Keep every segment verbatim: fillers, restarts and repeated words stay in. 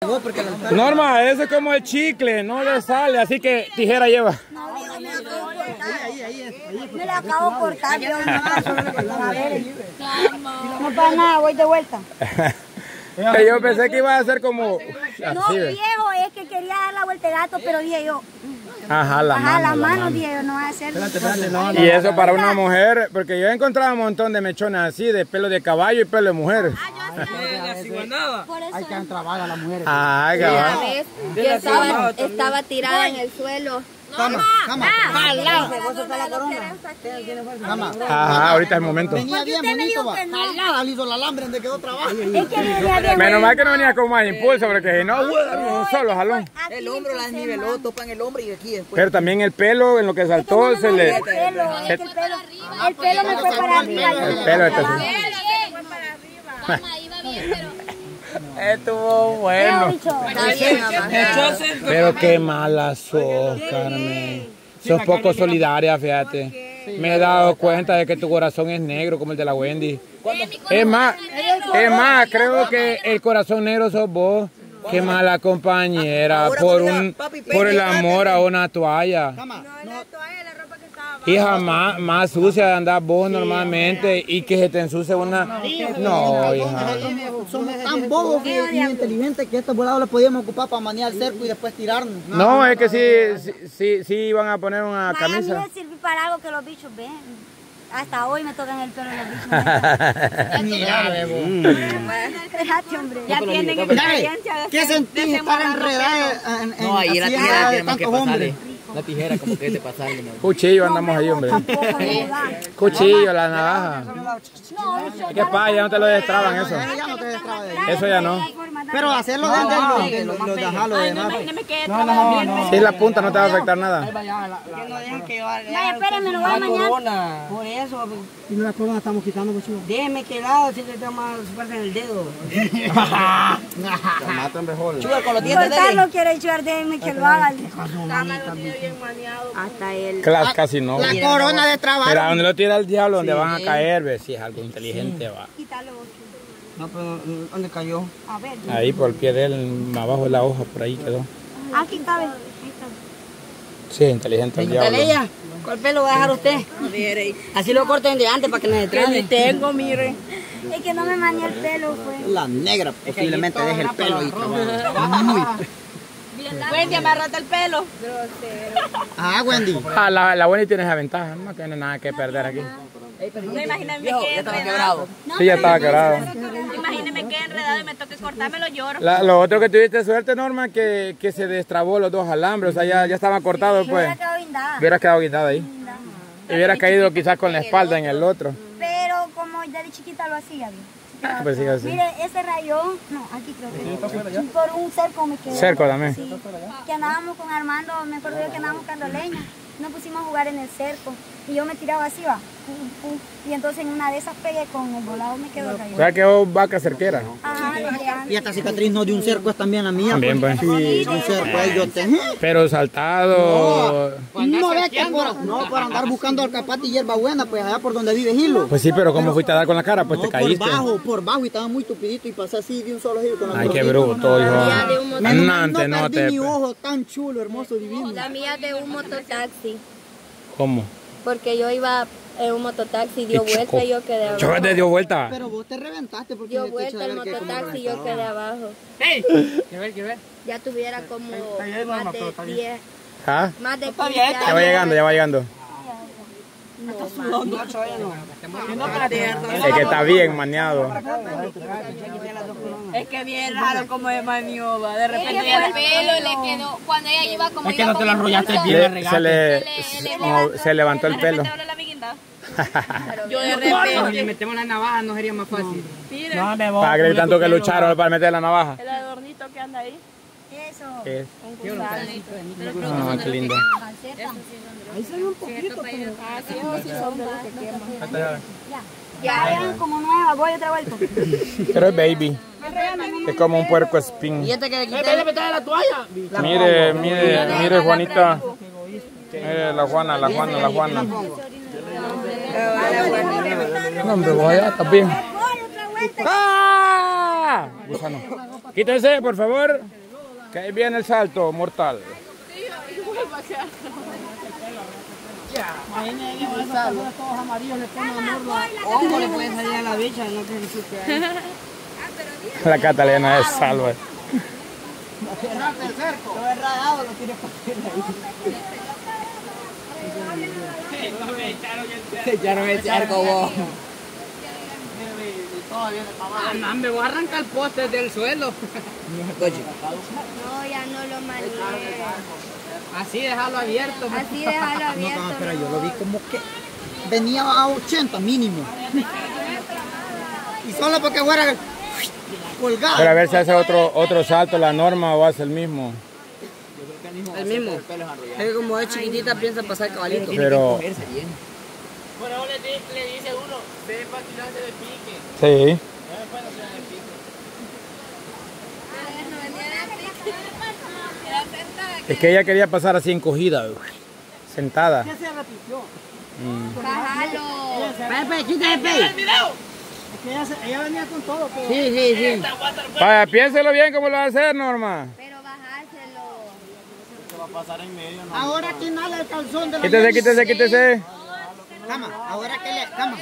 Norma, eso es como el chicle, no le sale, así que tijera lleva. Me la acabo de cortar. No pasa nada, voy de vuelta. Yo pensé que iba a ser como... No, así, viejo, es que quería dar la vuelta de gato, pero dije yo... Ajá, la Ajá, mano. la la mano, mano. dije yo, no voy a hacer... Y eso para una mujer, porque yo he encontrado un montón de mechones así, de pelo de caballo y pelo de mujer. Hay que entrabar a las mujeres. Ah, caballo. Yo estaba, estaba tirada en el suelo. Cama, cama. Jalá. Cama. Ajá, ahorita es el momento. Venía bien bonito, va. Jalá, le hizo el alambre donde quedó trabajo. Es que venía bien. Menos mal que no venía con más impulso, porque si no, un solo jalón. El hombro la desniveló, topan el hombro y aquí después. Pero también el pelo, en lo que saltó, se le... El pelo, es que el pelo, el pelo me fue para arriba. El pelo está así. Mamá, iba bien, pero... Estuvo bueno. Pero qué mala sos, Carmen. Sos poco solidaria, fíjate. Me he dado cuenta de que tu corazón es negro como el de la Wendy. Es más, es más, creo que el corazón negro sos vos. Qué mala compañera por un por el amor a una toalla. Hija, más, más sucia de andar vos normalmente y que se te ensucie una... No, hija. Somos tan bobos y inteligentes que estos volados los podíamos ocupar para manear el cerco y después tirarnos. No, es que sí, sí, sí, sí iban a poner una camisa. A mí me sirvió para algo que los bichos ven. Hasta hoy me tocan el pelo los bichos. Mira, bebo. Espérate, hombre. Ya tienen experiencia de ¿Qué sentís estar enredada en, en, No, ahí la así tijera de tenemos que tantos hombres? pasarle. La tijera como que te pasarle. Cuchillo andamos ahí, hombre. Cuchillo, la navaja. ¿Qué pasa? Ya no te lo destraban eso. Ya no te destraba de ahí. Eso ya no. Pero hacerlo desde los los dejarlo de más. Imagíneme que trabaja bien. Si la punta no te va a afectar nada. Vaya, espérenme, lo voy a mañana. Por eso, Y la corona estamos quitando, pues chico. déjeme que lado si le tengo más fuerza en el dedo. Chuga con los dientes de Cortarlo quiere ayudar, déjenme que lo haga. Hasta él. Clas, casi no. La corona de trabajo. Pero a donde lo tira el diablo, donde van a caer, ve si es algo inteligente, va. Quítalo vos. No, pero ¿dónde cayó? A ver. Ahí por el pie de él, abajo de la hoja, por ahí quedó. Aquí está, ve. Ahí está. Sí, inteligente el diablo. ella, ¿cuál pelo va a dejar usted? Así lo corten de antes para que no se trabe. Tengo, mire. Es que no me mané el pelo, pues. La negra posiblemente deje el pelo y trabaja. Muy. Wendy, amárrate el pelo. Ah, Wendy. Ah, la, la Wendy tiene esa ventaja, no tiene nada que perder aquí. No, imagíname que enredado. Sí, ya estaba quebrado. Imagíneme que enredado y me toque cortármelo, lloro. La, lo otro que tuviste suerte, Norma, que, que se destrabó los dos alambres, o sea, ya, ya estaban cortados, Me pues. hubiera quedado guindada. Hubieras quedado guindada ahí. Y hubieras caído quizás con la espalda en el otro. Pero como ya de chiquita lo hacía, bien. Pues sí, así. Mire, ese rayón, no, aquí creo que por un cerco me quedó. Cerco también. Sí, que andábamos con Armando, me acuerdo yo que andábamos buscando leña. Nos pusimos a jugar en el cerco y yo me tiraba así, va. Pum, pum, y entonces en una de esas pegué con el volado, me quedó el O rayón. sea, que vos vaca cerquera. Ajá, Y esta cicatriz no de un cerco es también la mía. También, pues. Sí, de un cerco. Ahí yo te... Pero saltado. No ve que por, no, para andar buscando alcapate y hierba buena, pues allá por donde vive Gilo. Pues sí, pero como fuiste a dar con la cara, pues No, te caíste. por bajo, por bajo y estaba muy tupidito y pasé así de un solo giro con la Ay, qué pelotita. bruto, hijo. Menos mal Nante, no no perdí te. mi ojo tan chulo, hermoso, divino. La mía de un mototaxi. ¿Cómo? Porque yo iba en un mototaxi, dio vuelta y yo quedé abajo. Yo te dio vuelta. Pero vos te reventaste porque Dio te eché vuelta de el ver que como mototaxi y yo quedé abajo. Quiero ver, quiero ver. Ya tuviera como más de diez. ¿Ah? Más de quince Ya va años. llegando, ya va llegando. Es que está bien maneado. Es que bien raro como es maniobra. De repente el pelo le quedó. Cuando ella iba como. Es que no te lo enrollaste bien, Le- la se, le, Se le- no, se levantó el pelo. Yo de Si repente. le metemos la navaja no sería más fácil. Mira, Para creer tanto que lucharon para meter la navaja. el adornito que anda ahí. Eso. ¿Qué es? Un gusanito. Ah, qué lindo. Ahí se ve un poquito, pero... Así es, sí son de los que queman. Ya vayan como nueva, voy otra vuelta. Pero es baby. Es como un puerco espín. ¿Y este que le quité? la toalla! Mire, mire, mire, Juanita. Mire, la Juana, la Juana, la Juana. No, hombre, vos allá, ¿estás bien? Voy otra vuelta. ¡Ah! Gusano. Quítense, por favor. Que ahí viene el salto mortal. Todos amarillos le ponen amor. ¿Cómo le puede salir a la bicha? No te disfrute ahí. La Catalina es salva. Cerrate el cerco. Todo es rayado, lo tienes ahí. Se echaron el cerco, vos. No, me voy a arrancar el poste del suelo. No, ya no lo malé. Así dejarlo abierto. Así dejarlo No, abierto. no, pero yo lo vi como que venía a ochenta mínimo. Y solo porque fuera colgado. Pero a ver si hace otro, otro salto la Norma o hace el mismo. El mismo. Es que como es chiquitita, piensa pasar cabalito. Pero... Bueno, le, le dice uno, ve para tirarse de pique. Sí. Es que ella quería pasar así encogida, sentada. ¿Qué se repitió? Mm. Bájalo. Pepe, quita Pepe. Es que ella, se- ella venía con todo. Pero... Sí, sí, sí. Vaya, piénselo bien cómo lo va a hacer, Norma. Pero bajárselo. Ahora que nada el calzón de la Quítese, quítese, quítese. Cama, ahora que le... Cama. Cama.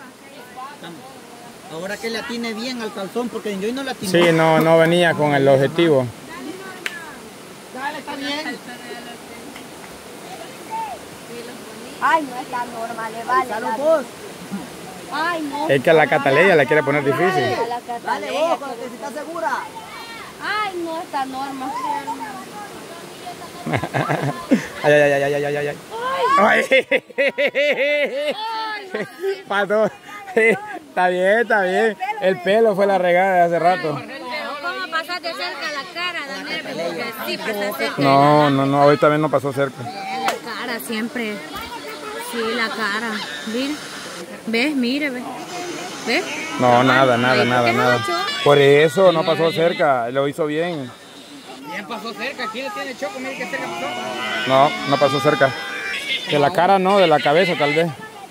Ahora que le atine bien al calzón, porque yo no le atiné. Sí, no, no venía con el objetivo. Dale, está bien. Ay, no está normal, le vale. Dale vale. vos. Ay, no. Es que a la Cataleya la quiere poner difícil. A la Dale Catalina. vos, cuando te estás segura. Ay, no está normal. Ay, ay, ay, ay, ay, ay, ay, ay. Ay. Pasó. Está bien, está bien. El pelo fue la regada de hace rato. ¿Cómo pasaste cerca la cara, Daniel? Porque sí pasaste cerca. No, no, no, hoy también no pasó cerca. La cara siempre. Sí, la cara. Mira. ¿Ves? Mire, ¿ves? ¿Ves? No, nada, nada, nada, nada. Por eso no pasó cerca, lo hizo bien. Bien pasó cerca, aquí le tiene choco, mire que cerca pasó. No, no pasó cerca. De la cara no, de la cabeza tal vez.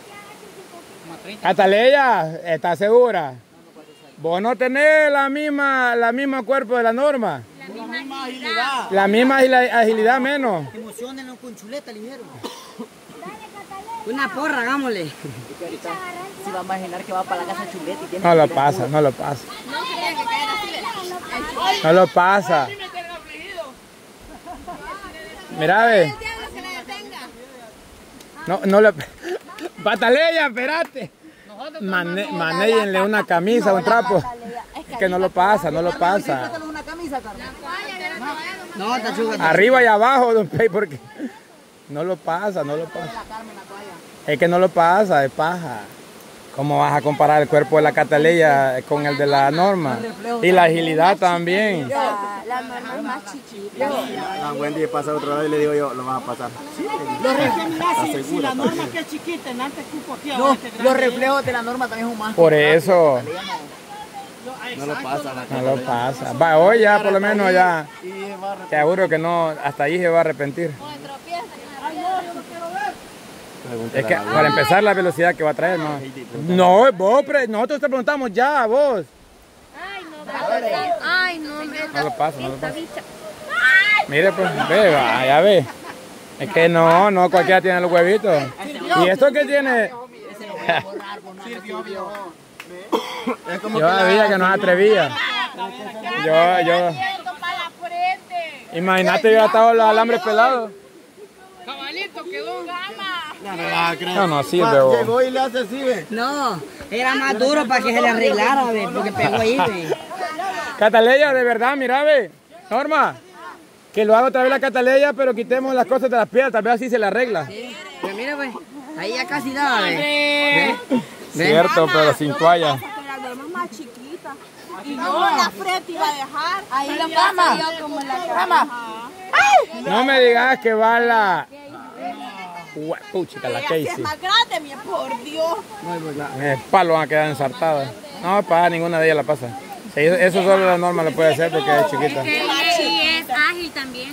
Cataleya, ¿estás segura? ¿Vos no tenés la misma, la misma cuerpo de la Norma? La misma agilidad. La misma agil- agilidad menos. Emocionenlo con chuleta ligero. Una porra, hagámosle. Si va a imaginar que va para la casa chuleta y tiene... No lo pasa, no lo pasa. No lo pasa. Mira, ve. No, no lo... Pataleya, espérate. Mane, manéjenle una camisa, un trapo. Es que no lo pasa, no lo pasa. una camisa, Carmen. No, tachuga. Arriba y abajo, don Pey, porque no lo pasa, no lo pasa. Es que no lo pasa, es paja. ¿Cómo vas a comparar el cuerpo de la Cataleya con el de la Norma? Y la agilidad también. La, la norma es más chiquita. A Wendy pasa otro lado y le digo yo, lo vas a pasar. Si, si la norma que es chiquita, en antes cupo aquí. No, los reflejos de la Norma también son más. Por eso No lo pasa. La no lo pasa. Va, hoy ya por lo menos ya. Te aseguro que no, hasta ahí se va a arrepentir. Es que para empezar la velocidad que va a traer, no. No, vos, pre- nosotros te preguntamos ya, vos. Ay, no, ay, no, me No lo pasa, no lo pasa. Mire, pues, ve, va, ya ve. Es que no, no, cualquiera tiene los huevitos. ¿Y esto qué tiene? Yo sabía que no se atrevía. Yo, yo. Imagínate, yo estaba los alambres pelados. Cabalito quedó. No me vas a creer. No, no sirve, vos. Llegó y le hace así, ve. No, era más duro para que se le arreglara, ve, porque pegó ahí, ve. Cataleya, de verdad, mira, ve. Norma, que lo haga otra vez la Cataleya, pero quitemos las cosas de las piedras, tal vez así se le arregla. Pero mira, pues, ahí ya casi daba, ve. Cierto, pero sin toalla. La norma es más chiquita. Y no, la frente iba a dejar. Ahí lo paso yo como en la cama. No me digas que va la... Ua- Puchica, la Es Casey. más grande, mi por Dios. El palo van a quedar ensartadas. No, para ninguna de ellas la pasa. Sí, eso, eso solo la Norma lo puede hacer porque es chiquita. Y es ágil también.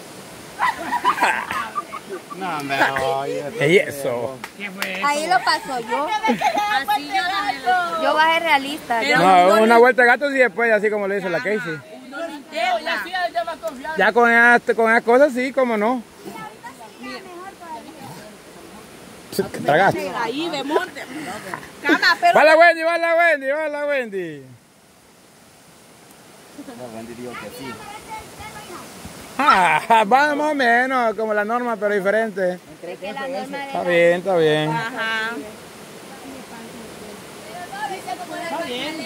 No, hombre, oye. ¿Y eso? Ahí lo paso yo. Así yo también lo... Yo bajé realista. Yo, No, una vuelta de gatos y después así como lo hizo la Casey. No Ya con esas, con esas cosas sí, como no. Tragaste. Ahí de monte. Cama, pero. Va la Wendy, va la Wendy, va la Wendy. La Wendy dijo que sí. Ah, va más o menos, como la norma, pero diferente. Está bien, está bien. Ajá. Está bien.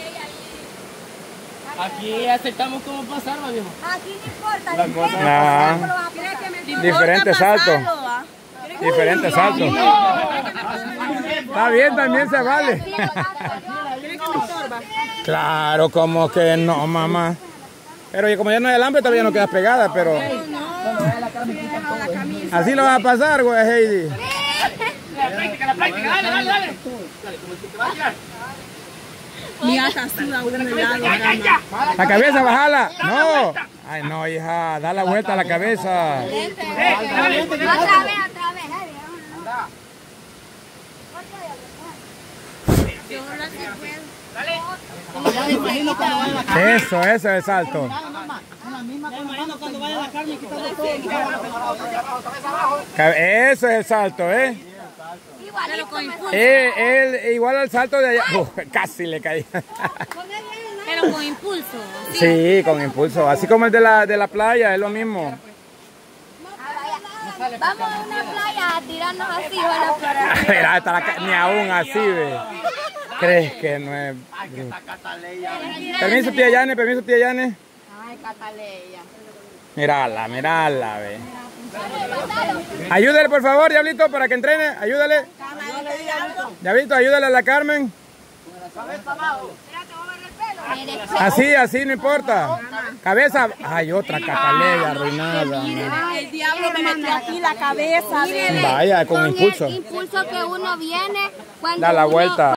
Aquí aceptamos cómo pasar, ¿no, viejo? Aquí no importa. Nah, diferente salto. Diferente salto. Está bien, también se vale. Claro, como que no, mamá. Pero como ya no hay alambre, todavía no quedas pegada, pero... Así lo va a pasar, güey, Heidi. La práctica, la práctica, dale, dale, dale. Mi hasta suda un helado. La cabeza, bajala. No. Ay, no, hija, da la vuelta a la cabeza. Otra vez, otra vez. Me imagino cuando vaya a la Eso, eso es el salto. Me imagino cuando vaya a la carne quitando todo. Ca- Eso es el salto, ¿eh? Eh, él, igual al salto de allá. Uf, casi le caí. Pero con impulso. Sí, con impulso. Así como el de la, de la playa, es lo mismo. Vamos a una playa a tirarnos así, bueno, para... Mira, hasta la ca- ni aún así, ve. ¿Crees que no es? Permiso, tía Yane, permiso, tía Yane. Ay, Cataleya. Mírala, mírala, ve. Ayúdale, por favor, Diablito, para que entrene. Ayúdale. Diablito, ayúdale a la Carmen. Así, así, no importa. Cabeza. Ay, otra Cataleya arruinada. El diablo me metió aquí la cabeza. Vaya, con impulso. el impulso que uno viene cuando Da la uno- vuelta.